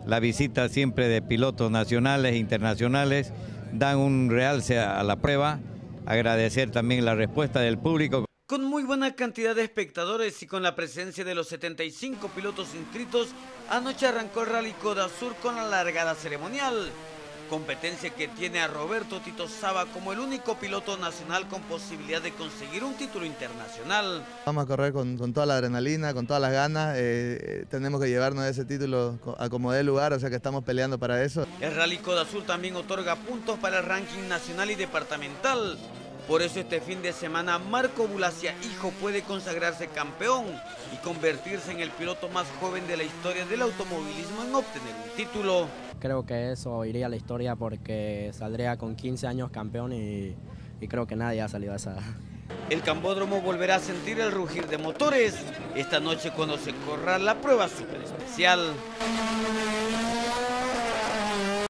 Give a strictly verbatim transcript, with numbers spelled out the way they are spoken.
la visita siempre de pilotos nacionales e internacionales dan un realce a la prueba. Agradecer también la respuesta del público. Con muy buena cantidad de espectadores y con la presencia de los setenta y cinco pilotos inscritos, anoche arrancó el Rally Coda Sur con la largada ceremonial. Competencia que tiene a Roberto Tito Saba como el único piloto nacional con posibilidad de conseguir un título internacional. Vamos a correr con, con toda la adrenalina, con todas las ganas, eh, tenemos que llevarnos ese título a como dé lugar, o sea que estamos peleando para eso. El Rally Coda Sur también otorga puntos para el ranking nacional y departamental. Por eso este fin de semana Marco Bulacia hijo puede consagrarse campeón y convertirse en el piloto más joven de la historia del automovilismo en obtener un título. Creo que eso iría a la historia porque saldría con quince años campeón y, y creo que nadie ha salido a esa edad. El Cambódromo volverá a sentir el rugir de motores esta noche cuando se corra la prueba súper especial.